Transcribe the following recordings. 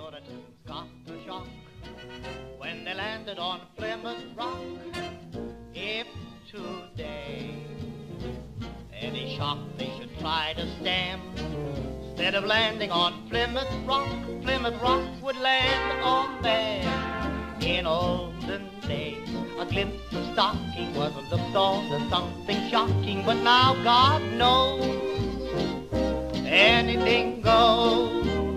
Puritans got a shock when they landed on Plymouth Rock. If today any shock they should try to stem, instead of landing on Plymouth Rock would land on them. In olden days, a glimpse of stocking was looked on as something shocking, but now God knows anything goes.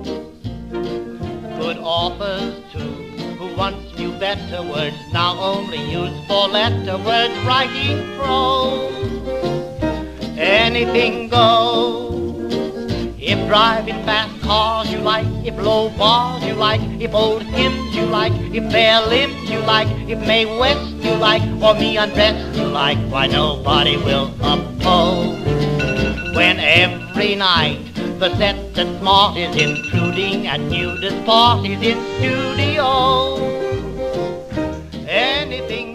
Good authors too, who once knew better words, now only use four-letter words, writing prose. Anything goes. If driving fast cars you like, if low bars you like, if old hymns you like, if bare limbs you like, if Mae West you like, or me undressed you like, why nobody will oppose. When every night the set that's smart is intruding at nudist parties in studios. Anything